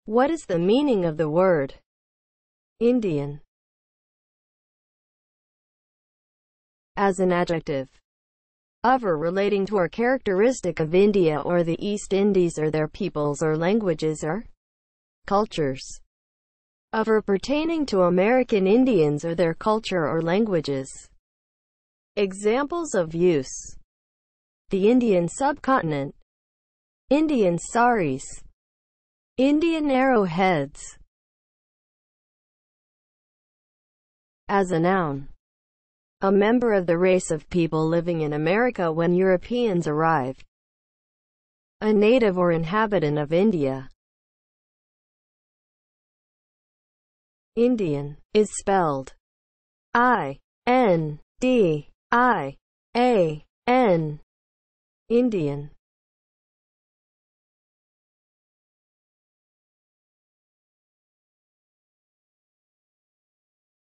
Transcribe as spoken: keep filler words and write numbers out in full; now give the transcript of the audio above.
What is the meaning of the word Indian? As an adjective, of or relating to or characteristic of India or the East Indies or their peoples or languages or cultures. Of or pertaining to American Indians or their culture or languages. Examples of use: the Indian subcontinent, Indian saris, Indian arrowheads. As a noun, a member of the race of people living in America when Europeans arrived. A native or inhabitant of India. Indian is spelled I N D I A N. Indian.